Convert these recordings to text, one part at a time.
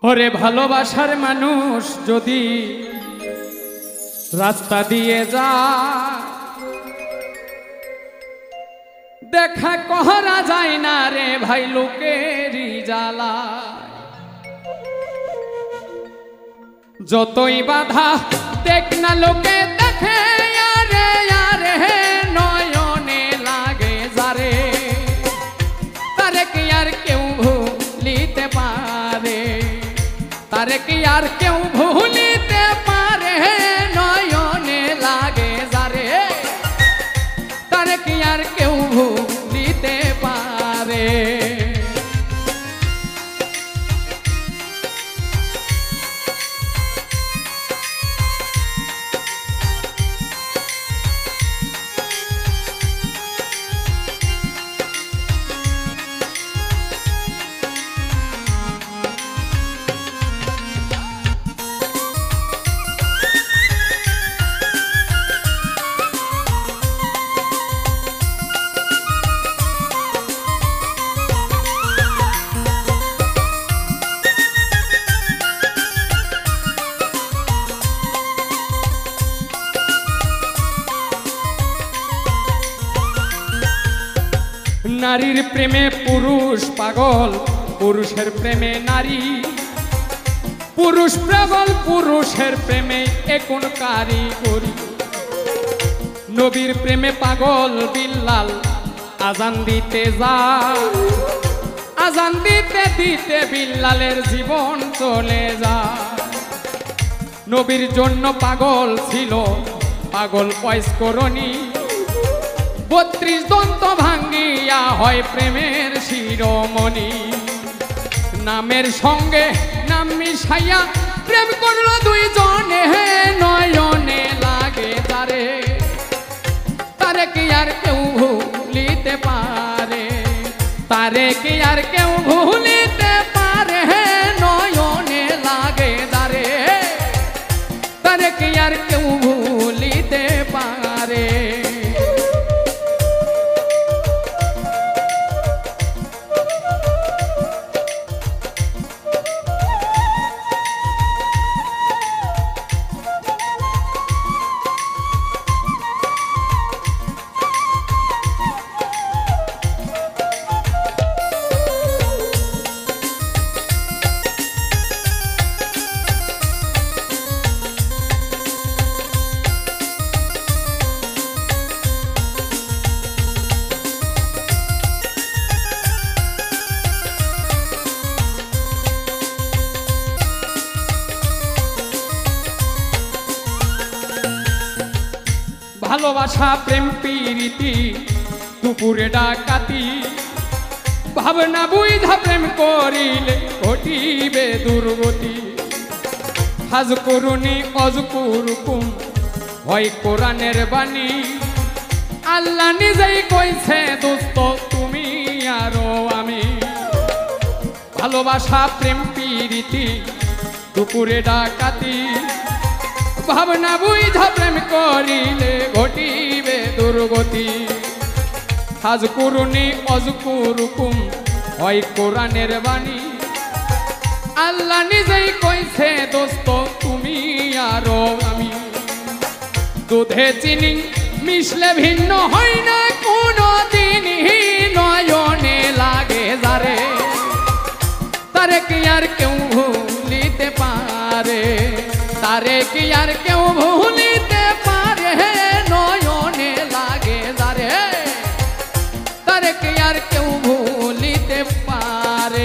ওরে ভালোবাসার মানুষ যদি রাস্তা দিয়ে যায় দেখা করা যায় না রে ভাই লোকেরই জ্বালা যতই বাধা দেখ না লোকে দেখে আরে আরে নয়নে লাগে যারে তারে কি আর কেউ ভুলিতে পারে তারে কি আর কেউ ভুলিতে পারে নয়নে লাগে যারে তারে কি আর কেউ ভুলিতে পারে নারীর প্রেমে পুরুষ পাগল পুরুষের প্রেমে নারী পুরুষ পাগল পুরুষের প্রেমে এখন কারিগরি নবীর প্রেমে পাগল বিল্লাল আজান দিতে যায় আজান দিতে দিতে বিল্লালের জীবন চলে যায় নবীর জন্য পাগল ছিল পাগল ওয়াইস করণী 32 দন্ত ভাঙ্গিয়া হয় প্রেমের শিরোমণি নামের সঙ্গে নাম মিশাইয়া প্রেম করলো দুইজনে নয়নে লাগে তারে তারে কি আর কেউ ভুলিতে পারে তারে কি আর কেউ ভুলিতে পারে নয়নে লাগে তারে তারে কি আর কেউ ভুলিতে পারে ভালোবাসা প্রেম প্রীতি দুপুরে ডাকাতি ভাবনা বুঝা প্রেম করিলে ঘটিবে দুর্গতি হাজ করুনি অজকুরকুম হয় কোরআনের বাণী আল্লাহ নিজেই কইছে দোস্ত তুমি আরো আমি ভালোবাসা প্রেম প্রীতি দুপুরে ডাকাতি ভাবনা বুঝা প্রেম করিলে ঘটিবে দুর্গতি হাজ করুনি অজকুরকুম হয় কোরআনের বাণী আল্লাহ নিজেই কইছে দোস্ত তুমি আরো আমি দুধে চিনি মিশলে ভিন্ন হয় না কোনো দিনই নয়নে লাগে যারে তারে কি আর কেউ ভুলিতে পারে তারে কি আর কেউ ভুলিতে পারে নয়নে লাগে যারে তারে কি আর কেউ ভুলিতে পারে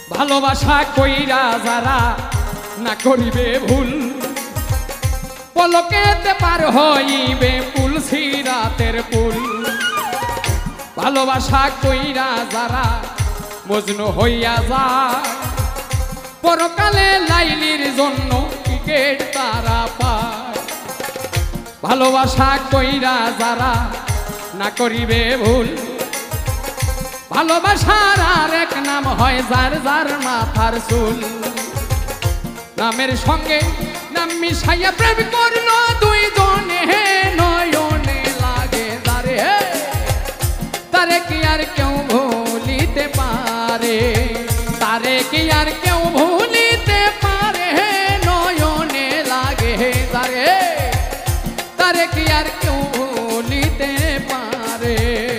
ভালোবাসা কইরা যারা না করিবে ভুল পলকেতে পার হইবে পুল সিরাতের পুল ভালোবাসা কইরা যারা মজনু হইয়া যায় পরকালে লাইলির জন্য টিকেট তারা পায় ভালোবাসা কইরা যারা না করিবে ভুল ভালোবাসার আর এক নাম হয় যার যার মাথার চুল নামের সঙ্গে নাম মিশাইয়া প্রেম করলো দুইজনে নয়নে লাগে তারে তারে কি আর কেউ ভুলিতে পারে তারে কি আর কেউ ভুলিতে পারে নয়নে লাগে তারে তারে কি আর কেউ ভুলিতে পারে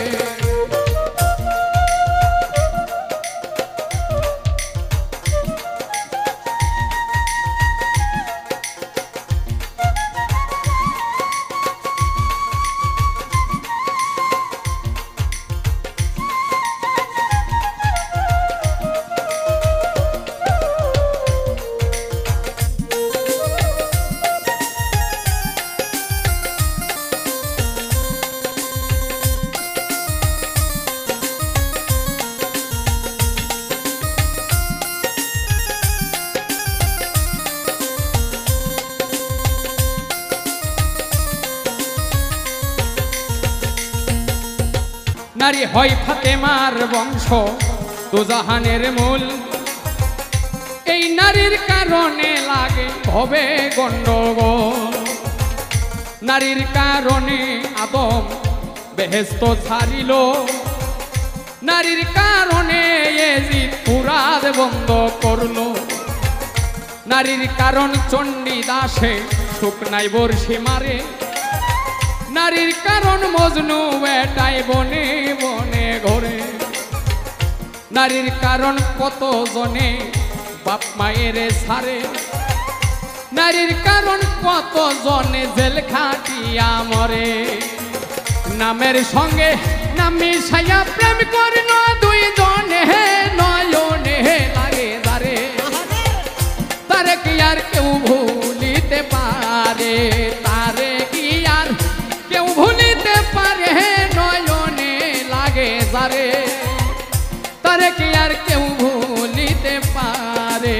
নারী হয় ফাতেমার বংশ দুজাহানের মূল এই নারীর কারণে লাগে হবে গন্ডগোল নারীর কারণে আদম বেহেশত ছাড়িল নারীর কারণে এজিদ ফুরাত বন্ধ করলো নারীর কারণ চণ্ডী দাসে শুকনাই বর্ষি মারে নারীর কারণ মজনু বেটাই বনে বনে ঘরে নারীর কারণ কত জনে বাপ মায়ের ছাড়ে নারীর কারণ কত জনে জেল খাটিয়া মরে নামের সঙ্গে নাম মিশাইয়া প্রেম করিল দুইজনে নয়নে লাগে তারে তারে কি আর কেউ ভুলিতে পারে তারে কি আর কেউ ভুলিতে পারে নয়নে লাগে যারে তারে কি আর কেউ ভুলিতে পারে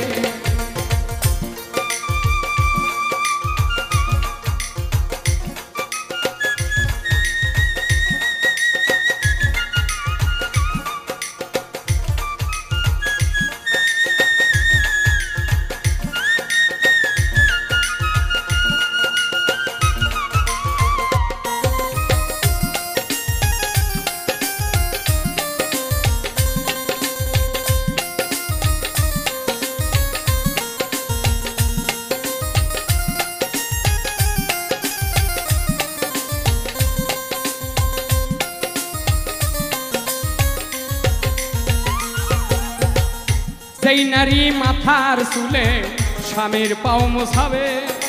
সেই নারী মাথার চুলে স্বামীর পাও মোছাবে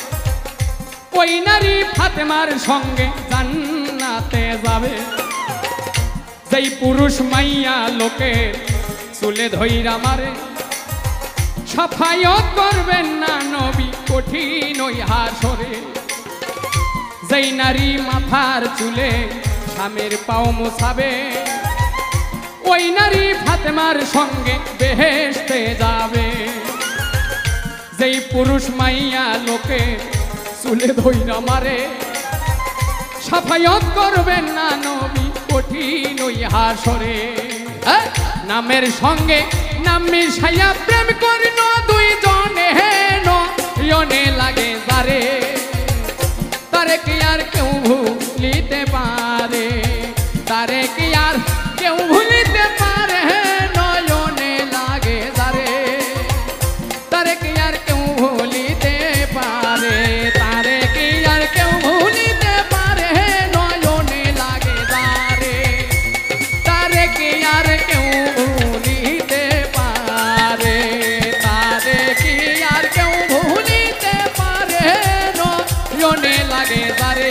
ওই নারী ফাতেমার সঙ্গে জান্নাতে যাবে যেই পুরুষ মাইয়া লোকের চুলে ধইরা মারে সাফায়াত করবেন না নবী কঠিন ওই হাসরে যেই নারী মাথার চুলে স্বামীর পাও মোছাবে ওই নারী ফাতেমার সঙ্গে বেহেশতে যাবে যেই পুরুষ মাইয়া লোকে চুলে ধইরা মারে সাফায়াত করবেন না নবী কঠিন ওই হাসরে নামের সঙ্গে নাম মিশাইয়া প্রেম করিল দুইজনে নয়নে লাগে যারে তারে কি আর কেউ ভুলিতে পারে তারে কি আর কেউ ভুলিতে পারে নয়নে লাগে যারে তারে কি আর কেউ ভুলিতে পারে তারে কি আর কেউ ভুলিতে পারে নয়নে লাগে যারে তারে কি আর কেউ ভুলিতে পারে তারে কি আর কেউ ভুলিতে পারে নয়নে লাগে যারে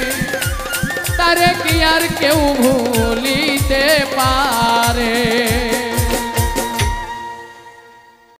তারে কি আর কেউ ভুলিতে পারে।